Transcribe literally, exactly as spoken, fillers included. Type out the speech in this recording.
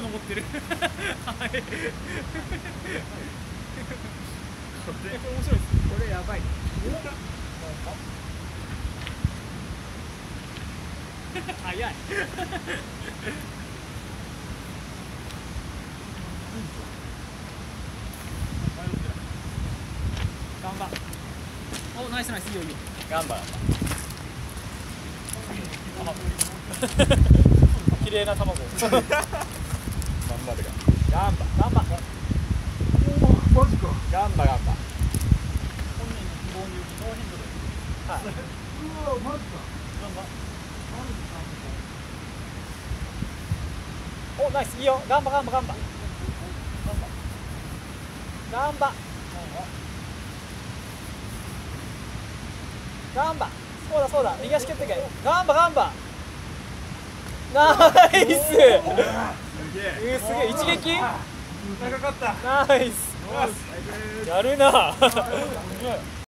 登ってる。はい。これ面白いです。 これやばい。 早い。頑張。お、ナイスナイス、いいよいいよ。 ガンバ。綺麗な卵。ガンバルが。ガンバ、ガンバ。 おお、マジか。 ガンバ、ガンバ。 本人の希望にノーヒントで。 はい。 うわ、マジか。 ガンバ。 お、ナイス、いいよ。ガンバ、ガンバ、ガンバ。ガンバ。ガンバ。そうだそうだ、右足蹴ってけ。ガンバ、ガンバ。ナイス。すげえ。すげえ、一撃。 長かった。 ナイス。やるな。